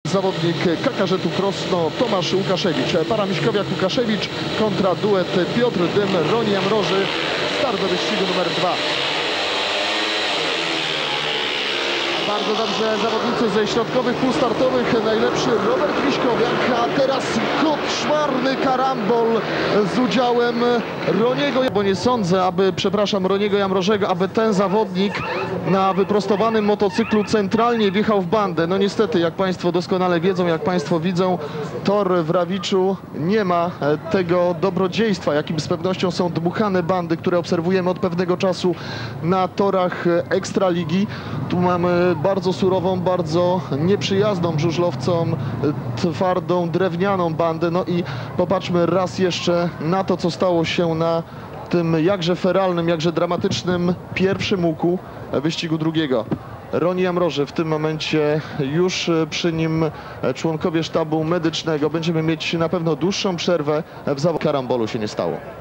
Zawodnik Kakarzetu Krosno Tomasz Łukaszewicz. Para Miśkowiak-Łukaszewicz kontra duet Piotr Dym, Roni Jamroży. Start do wyścigu numer 2. Bardzo dobrze zawodnicy ze środkowych pół startowych. Najlepszy Robert Miśkowiak, a teraz koszmarny karambol z udziałem Roniego. Bo nie sądzę, Roniego Jamrożego, aby ten zawodnik na wyprostowanym motocyklu centralnie wjechał w bandę. No niestety, jak Państwo doskonale wiedzą, jak Państwo widzą, tor w Rawiczu nie ma tego dobrodziejstwa, jakim z pewnością są dmuchane bandy, które obserwujemy od pewnego czasu na torach Ekstraligi. Tu mamy bardzo surową, bardzo nieprzyjazną żużlowcom, twardą, drewnianą bandę. No i popatrzmy raz jeszcze na to, co stało się na tym jakże feralnym, jakże dramatycznym pierwszym łuku wyścigu drugiego. Roni Jamroży w tym momencie już przy nim członkowie sztabu medycznego. Będziemy mieć na pewno dłuższą przerwę. W zawodach karambolu się nie stało.